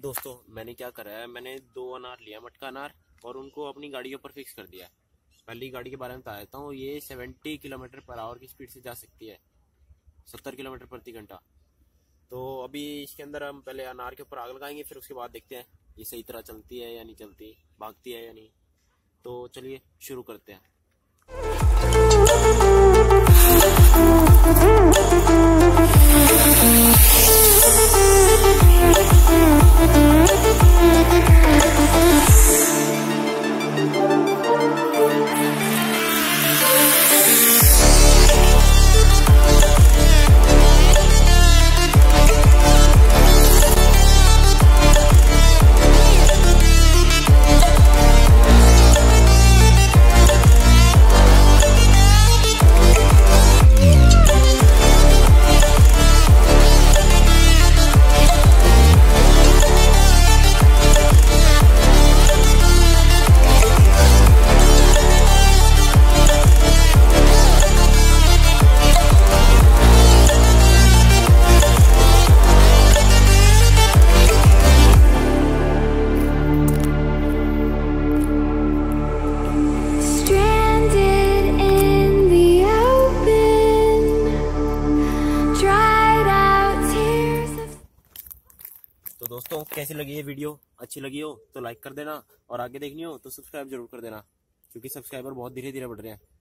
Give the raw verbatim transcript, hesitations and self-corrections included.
दोस्तों, मैंने क्या करा है, मैंने दो अनार लिया, मटका अनार, और उनको अपनी गाड़ी के ऊपर फिक्स कर दिया। पहली गाड़ी के बारे में बता देता हूँ। ये सत्तर किलोमीटर पर आवर की स्पीड से जा सकती है, सत्तर किलोमीटर प्रति घंटा। तो अभी इसके अंदर हम पहले अनार के ऊपर आग लगाएंगे, फिर उसके बाद देखते हैं ये सही तरह चलती है या नहीं चलती, भागती है या नहीं। तो चलिए शुरू करते हैं। तो दोस्तों, कैसी लगी ये वीडियो? अच्छी लगी हो तो लाइक कर देना, और आगे देखनी हो तो सब्सक्राइब जरूर कर देना, क्योंकि सब्सक्राइबर बहुत धीरे धीरे बढ़ रहे हैं।